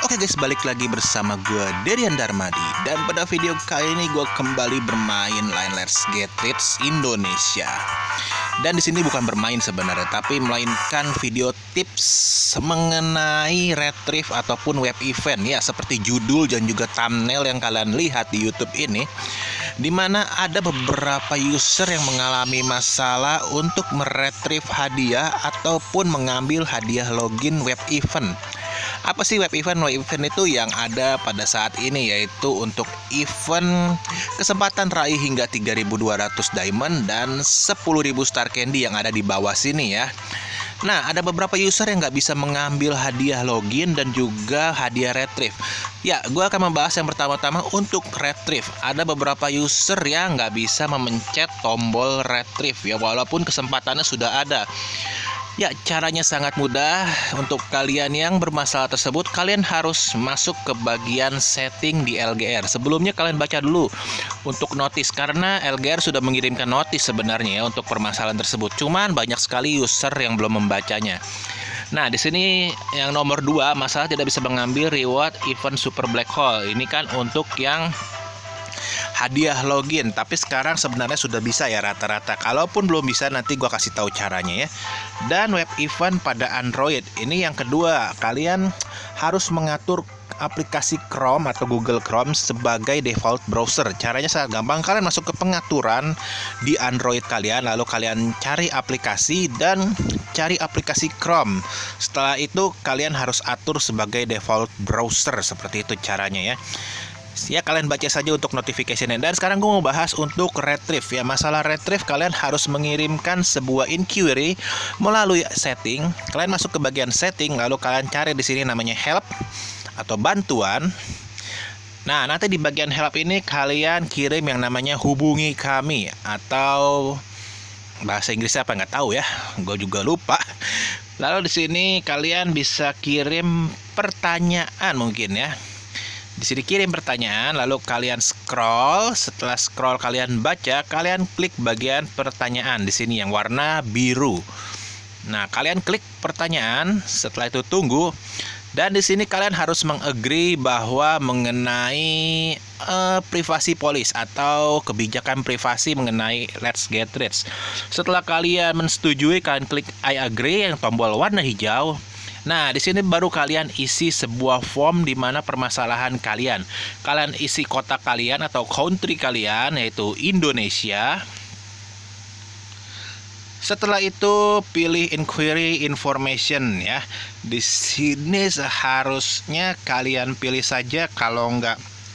Oke guys, balik lagi bersama gue Derian Darmadi. Dan pada video kali ini gue kembali bermain Line Let's Get Rich Indonesia. Dan di sini bukan bermain sebenarnya, tapi melainkan video tips mengenai retrieve ataupun web event ya, seperti judul dan juga thumbnail yang kalian lihat di YouTube ini, dimana ada beberapa user yang mengalami masalah untuk meretrieve hadiah ataupun mengambil hadiah login web event. Apa sih web event? Web event itu yang ada pada saat ini, yaitu untuk event kesempatan raih hingga 3.200 diamond dan 10.000 star candy yang ada di bawah sini ya. Nah, ada beberapa user yang nggak bisa mengambil hadiah login dan juga hadiah retrieve. Ya, gue akan membahas yang pertama-tama untuk retrieve. Ada beberapa user yang nggak bisa memencet tombol retrieve ya, walaupun kesempatannya sudah ada. Ya, caranya sangat mudah. Untuk kalian yang bermasalah tersebut, kalian harus masuk ke bagian setting di LGR. Sebelumnya kalian baca dulu untuk notis, karena LGR sudah mengirimkan notis sebenarnya ya untuk permasalahan tersebut. Cuman banyak sekali user yang belum membacanya. Nah, di sini yang nomor 2, masalah tidak bisa mengambil reward event Super Black Hole. Ini kan untuk yang hadiah login, tapi sekarang sebenarnya sudah bisa ya rata-rata. Kalaupun belum bisa, nanti gua kasih tahu caranya ya. Dan web event pada Android ini yang kedua, kalian harus mengatur aplikasi Chrome atau Google Chrome sebagai default browser. Caranya sangat gampang. Kalian masuk ke pengaturan di Android kalian, lalu kalian cari aplikasi dan cari aplikasi Chrome. Setelah itu kalian harus atur sebagai default browser, seperti itu caranya ya. Ya, kalian baca saja untuk notification-nya. Dan sekarang gue mau bahas untuk retrieve ya. Masalah retrieve, kalian harus mengirimkan sebuah inquiry melalui setting. Kalian masuk ke bagian setting, lalu kalian cari di sini namanya help atau bantuan. Nah, nanti di bagian help ini kalian kirim yang namanya hubungi kami, atau bahasa Inggrisnya apa nggak tahu ya, gue juga lupa. Lalu di sini kalian bisa kirim pertanyaan mungkin ya. Di sini kirim pertanyaan, lalu kalian scroll. Setelah scroll kalian baca, kalian klik bagian pertanyaan di sini yang warna biru. Nah, kalian klik pertanyaan, setelah itu tunggu. Dan di sini kalian harus mengagree bahwa mengenai privasi policy atau kebijakan privasi mengenai Let's Get Rich. Setelah kalian menyetujui, kalian klik I agree yang tombol warna hijau. Nah, di sini baru kalian isi sebuah form di mana permasalahan kalian. Kalian isi kota kalian atau country kalian, yaitu Indonesia. Setelah itu pilih inquiry information ya. Di sini seharusnya kalian pilih saja, kalau enggak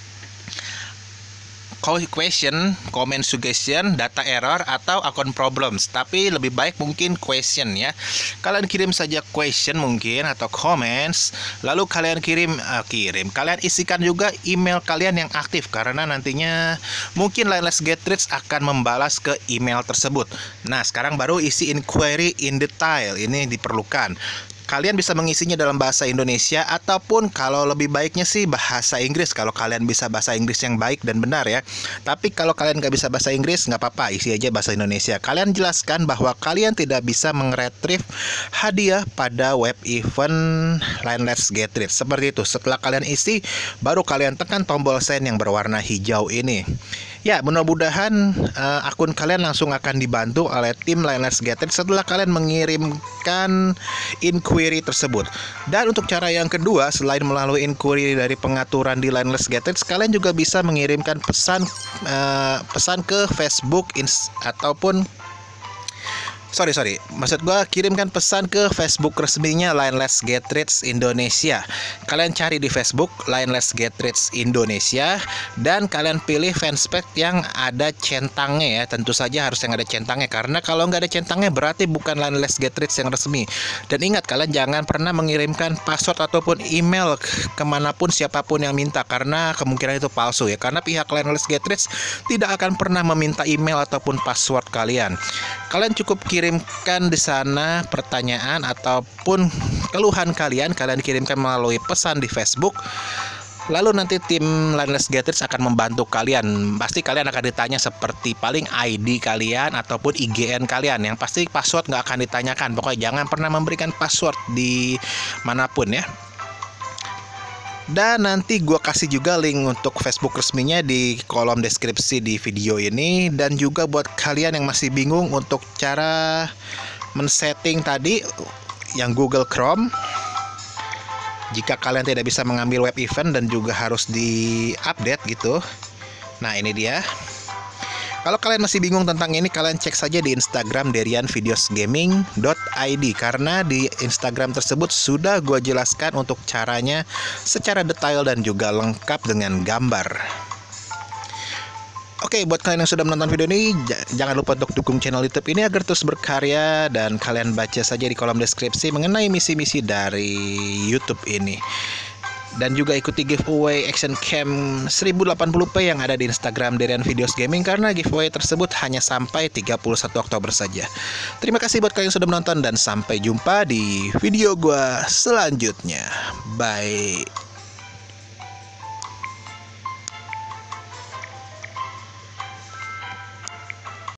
question, comment suggestion, data error, atau account problems. Tapi lebih baik mungkin question ya. Kalian kirim saja question mungkin atau comments. Lalu kalian kalian isikan juga email kalian yang aktif, karena nantinya mungkin Let's Get Rich akan membalas ke email tersebut. Nah, sekarang baru isi inquiry in detail. Ini diperlukan. Kalian bisa mengisinya dalam bahasa Indonesia, ataupun kalau lebih baiknya sih bahasa Inggris, kalau kalian bisa bahasa Inggris yang baik dan benar ya. Tapi kalau kalian nggak bisa bahasa Inggris, nggak apa-apa, isi aja bahasa Indonesia. Kalian jelaskan bahwa kalian tidak bisa meretrieve hadiah pada web event Line Let's Get Rich. Seperti itu. Setelah kalian isi, baru kalian tekan tombol send yang berwarna hijau ini. Ya, mudah-mudahan akun kalian langsung akan dibantu oleh tim Line Let's Get Rich setelah kalian mengirimkan inquiry tersebut. Dan untuk cara yang kedua, selain melalui inquiry dari pengaturan di Line Let's Get Rich, kalian juga bisa mengirimkan pesan ke Facebook ataupun maksud gua kirimkan pesan ke Facebook resminya Line Let's Get Rich Indonesia. Kalian cari di Facebook Line Let's Get Rich Indonesia, dan kalian pilih fanspage yang ada centangnya ya. Tentu saja harus yang ada centangnya, karena kalau nggak ada centangnya berarti bukan Line Let's Get Rich yang resmi. Dan ingat, kalian jangan pernah mengirimkan password ataupun email kemanapun siapapun yang minta, karena kemungkinan itu palsu ya. Karena pihak Line Let's Get Rich tidak akan pernah meminta email ataupun password kalian. Kalian cukup kirimkan di sana pertanyaan ataupun keluhan kalian kirimkan melalui pesan di Facebook. Lalu nanti tim Line Let's Get Rich akan membantu kalian. Pasti kalian akan ditanya seperti paling ID kalian ataupun IGN kalian. Yang pasti password nggak akan ditanyakan. Pokoknya jangan pernah memberikan password di manapun ya. Dan nanti gue kasih juga link untuk Facebook resminya di kolom deskripsi di video ini. Dan juga buat kalian yang masih bingung untuk cara men-setting tadi yang Google Chrome, jika kalian tidak bisa mengambil web event dan juga harus di-update gitu. Nah, ini dia. Kalau kalian masih bingung tentang ini, kalian cek saja di Instagram derianvideosgaming.id, karena di Instagram tersebut sudah gue jelaskan untuk caranya secara detail dan juga lengkap dengan gambar. Oke, buat kalian yang sudah menonton video ini, jangan lupa untuk dukung channel YouTube ini agar terus berkarya, dan kalian baca saja di kolom deskripsi mengenai misi-misi dari YouTube ini. Dan juga ikuti giveaway action cam 1080p yang ada di Instagram Derian Videos Gaming, karena giveaway tersebut hanya sampai 31 Oktober saja. Terima kasih buat kalian yang sudah menonton, dan sampai jumpa di video gua selanjutnya. Bye.